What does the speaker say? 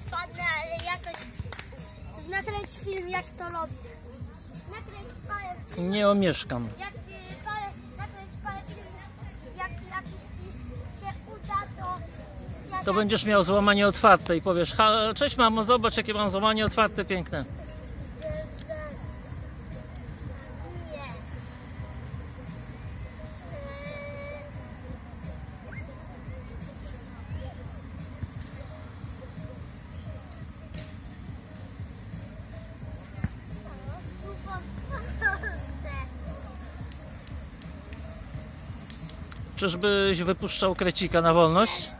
wpadnę, ale jakoś nakręć film, jak to robię. Nakręć parę filmów. Nie omieszkam. Nakręć parę filmów, jak jakiś się uda, to... To będziesz miał złamanie otwarte i powiesz: cześć mamo, zobacz jakie mam złamanie otwarte piękne. Nie. Czyżbyś wypuszczał krecika na wolność?